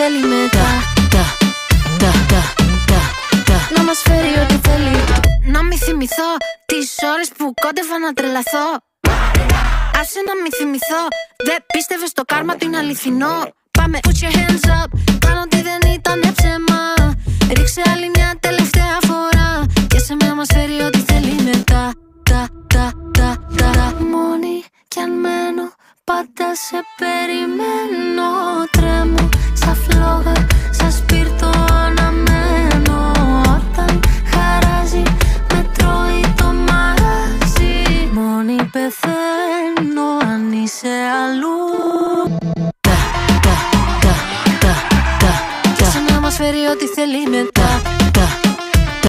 θέλει μετά. Να μας φέρει ό,τι θέλει. Να μη θυμηθώ τις ώρες που κόντευα να τρελαθώ. Άσε να μη θυμηθώ. Δεν πίστευε στο κάρμα του είναι αληθινό. Πάμε, put your hands up. Κάνω ότι δεν ήταν ψέμα. Ρίξε άλλη μια τελευταία φορά. Και σε μένα μας φέρει ό,τι θέλει μετά. Μόνη κι αν μένω, πάντα σε περιμένω.